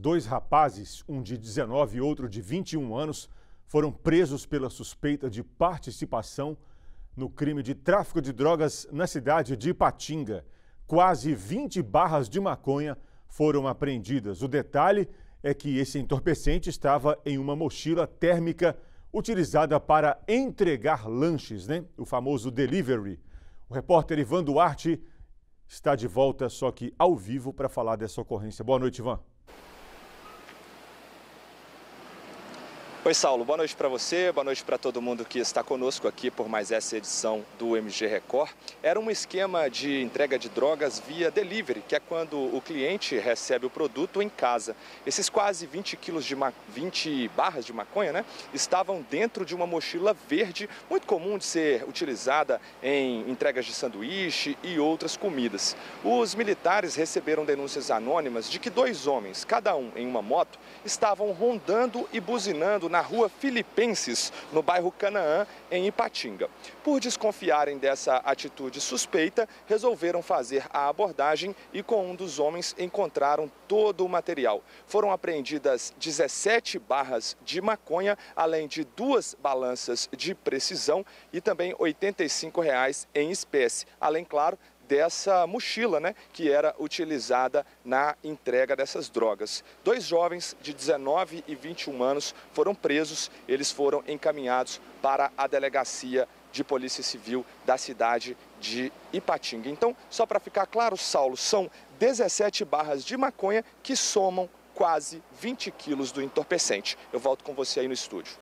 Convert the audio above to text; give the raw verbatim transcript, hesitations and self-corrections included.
Dois rapazes, um de dezenove e outro de vinte e um anos, foram presos pela suspeita de participação no crime de tráfico de drogas na cidade de Ipatinga. Quase vinte barras de maconha foram apreendidas. O detalhe é que esse entorpecente estava em uma mochila térmica utilizada para entregar lanches, né? O famoso delivery. O repórter Ivan Duarte está de volta, só que ao vivo, para falar dessa ocorrência. Boa noite, Ivan. Oi, Saulo. Boa noite para você, boa noite para todo mundo que está conosco aqui por mais essa edição do M G Record. Era um esquema de entrega de drogas via delivery, que é quando o cliente recebe o produto em casa. Esses quase vinte quilos de ma... vinte barras de maconha, né, estavam dentro de uma mochila verde, muito comum de ser utilizada em entregas de sanduíche e outras comidas. Os militares receberam denúncias anônimas de que dois homens, cada um em uma moto, estavam rondando e buzinando na rua Filipenses, no bairro Canaã, em Ipatinga. Por desconfiarem dessa atitude suspeita, resolveram fazer a abordagem e com um dos homens encontraram todo o material. Foram apreendidas dezessete barras de maconha, além de duas balanças de precisão e também oitenta e cinco reais em espécie. Além, claro, dessa mochila, né, que era utilizada na entrega dessas drogas. Dois jovens de dezenove e vinte e um anos foram presos, eles foram encaminhados para a delegacia de Polícia Civil da cidade de Ipatinga. Então, só para ficar claro, Saulo, são dezessete barras de maconha que somam quase vinte quilos do entorpecente. Eu volto com você aí no estúdio.